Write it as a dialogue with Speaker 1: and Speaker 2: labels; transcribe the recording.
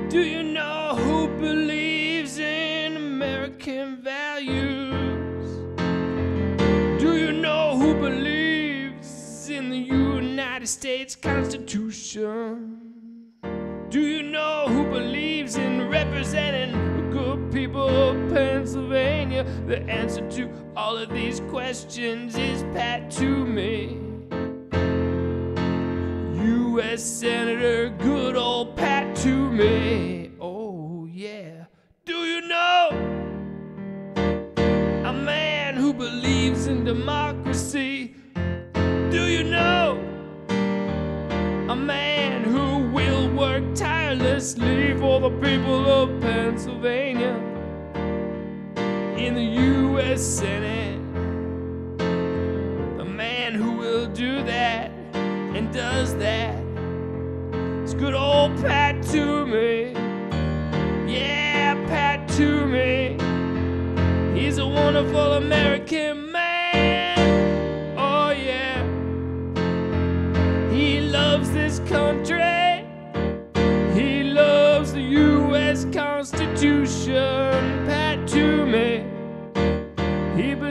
Speaker 1: Do you know who believes in American values? Do you know who believes in the United States Constitution? Do you know who believes in representing the good people of Pennsylvania? The answer to all of these questions is Pat Toomey, U.S. Senator, good old Pat Toomey. Oh yeah. Do you know a man who believes in democracy? Do you know a man who will work tirelessly for the people of Pennsylvania in the U.S. Senate? The man who will do that and does that is good old Pat Toomey. Yeah, Pat Toomey. He's a wonderful American man. Oh yeah. He loves this country. He loves the U.S. Constitution. Pat Toomey. He